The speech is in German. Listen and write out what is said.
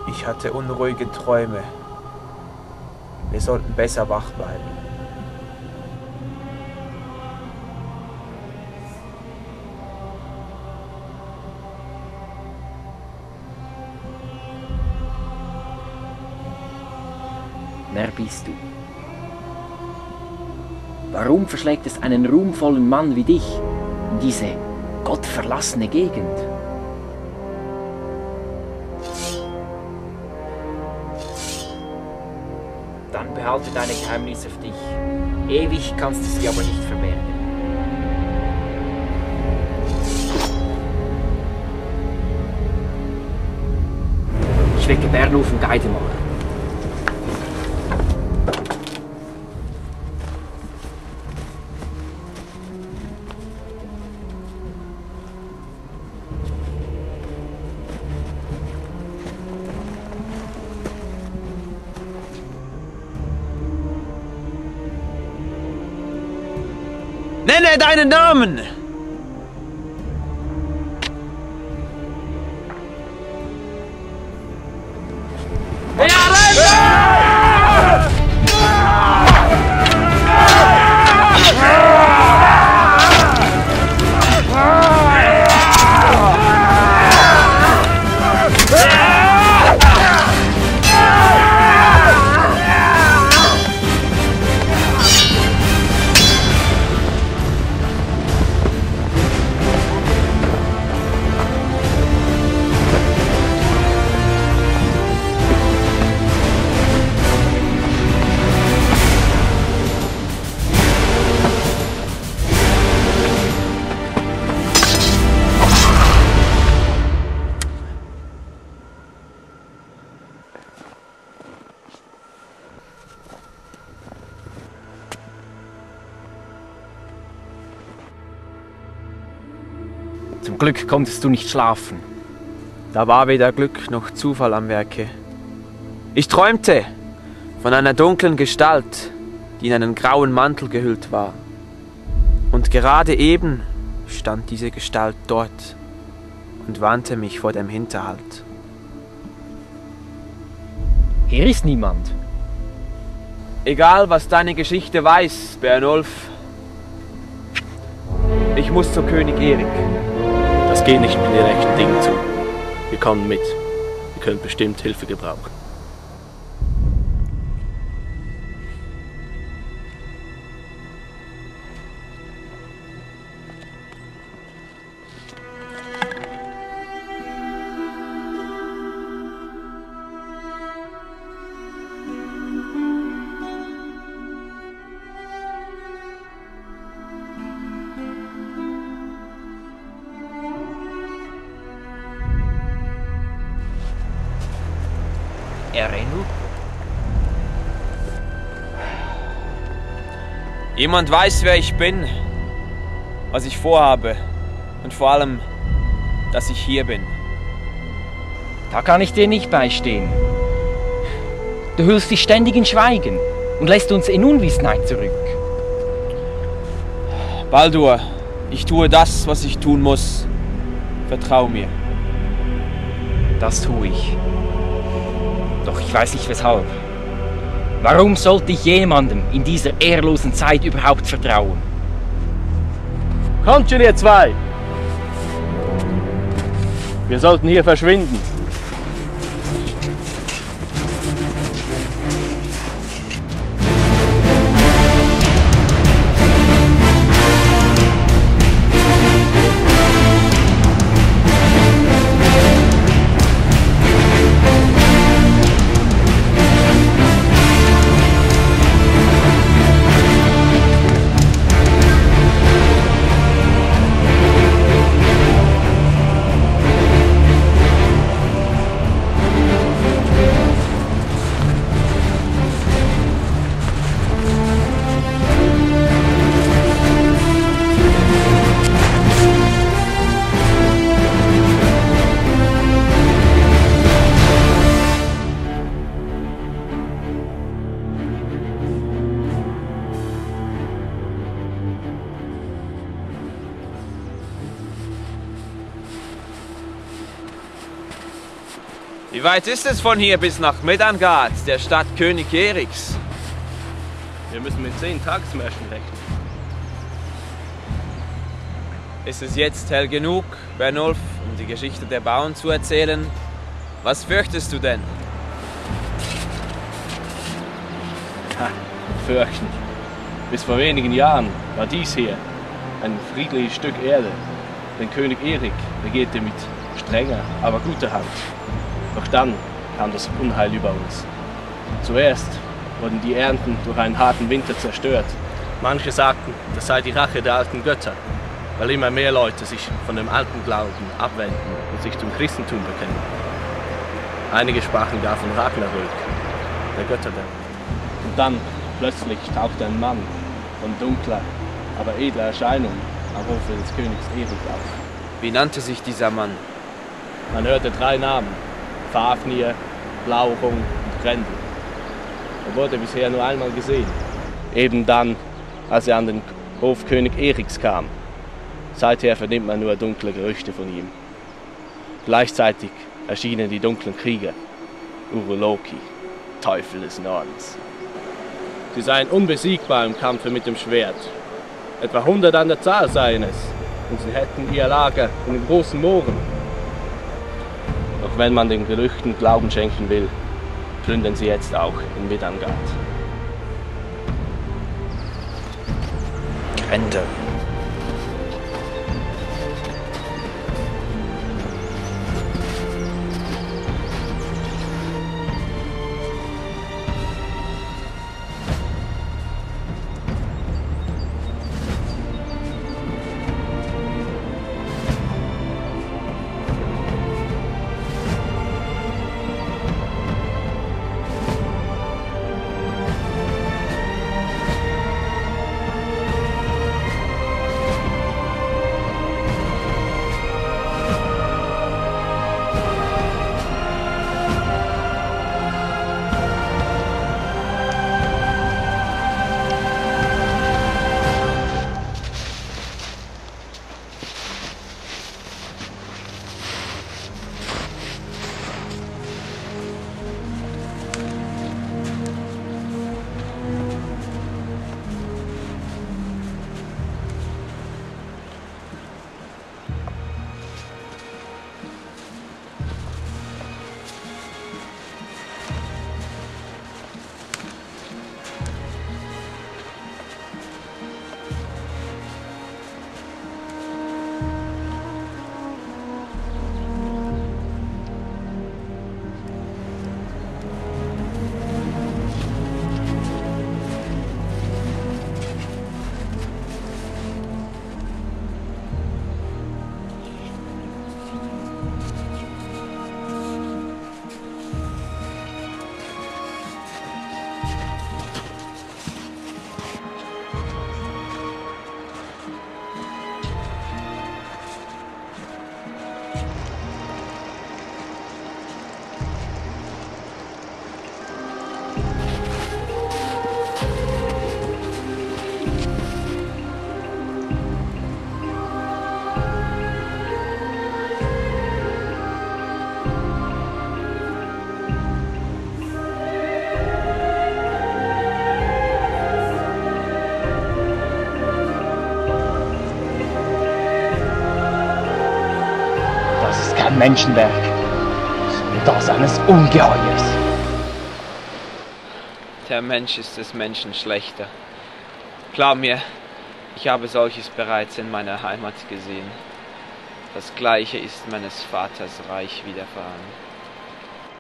Ich hatte unruhige Träume. Wir sollten besser wach bleiben. Wer bist du? Warum verschlägt es einen ruhmvollen Mann wie dich in diese gottverlassene Gegend? Dann behalte deine Geheimnisse für dich. Ewig kannst du sie aber nicht verbergen. Ich wecke Bernulf und Geidemar. Nenne deinen Namen! Zum Glück konntest du nicht schlafen. Da war weder Glück noch Zufall am Werke. Ich träumte von einer dunklen Gestalt, die in einen grauen Mantel gehüllt war. Und gerade eben stand diese Gestalt dort und warnte mich vor dem Hinterhalt. Hier ist niemand. Egal, was deine Geschichte weiß, Bernulf. Ich muss zu König Erik. Das geht nicht mit den rechten Dingen zu. Wir kommen mit. Wir können bestimmt Hilfe gebrauchen. Erenu? Jemand weiß, wer ich bin, was ich vorhabe und vor allem, dass ich hier bin. Da kann ich dir nicht beistehen. Du hüllst dich ständig in Schweigen und lässt uns in Unwissenheit zurück. Baldur, ich tue das, was ich tun muss. Vertrau mir. Das tue ich. Doch ich weiß nicht weshalb. Warum sollte ich jemandem in dieser ehrlosen Zeit überhaupt vertrauen? Kommt schon, ihr zwei! Wir sollten hier verschwinden. Wie weit ist es von hier bis nach Medangard, der Stadt König Eriks? Wir müssen mit 10 Tagesmärschen rechnen. Ist es jetzt hell genug, Bernulf, um die Geschichte der Bauern zu erzählen? Was fürchtest du denn? Fürchten. Bis vor wenigen Jahren war dies hier ein friedliches Stück Erde. Denn König Erik regierte mit strenger, aber guter Hand. Doch dann kam das Unheil über uns. Zuerst wurden die Ernten durch einen harten Winter zerstört. Manche sagten, das sei die Rache der alten Götter, weil immer mehr Leute sich von dem alten Glauben abwenden und sich zum Christentum bekennen. Einige sprachen gar von Ragnarök, der Götterdämmerung. Und dann plötzlich tauchte ein Mann von dunkler, aber edler Erscheinung am Hofe des Königs Erik auf. Wie nannte sich dieser Mann? Man hörte 3 Namen: Fafnir, Blauchung und Grendel. Er wurde bisher nur einmal gesehen. Eben dann, als er an den Hof König Eriks kam. Seither vernimmt man nur dunkle Gerüchte von ihm. Gleichzeitig erschienen die dunklen Krieger, Uruloki, Teufel des Nordens. Sie seien unbesiegbar im Kampfe mit dem Schwert. Etwa 100 an der Zahl seien es, und sie hätten ihr Lager in den großen Mooren. Doch wenn man den Gerüchten Glauben schenken will, plündern sie jetzt auch in Medangard. Grendel. Ein Menschenwerk, das eines Ungeheuers. Der Mensch ist des Menschen schlechter. Glaub mir, ich habe solches bereits in meiner Heimat gesehen. Das Gleiche ist meines Vaters Reich widerfahren.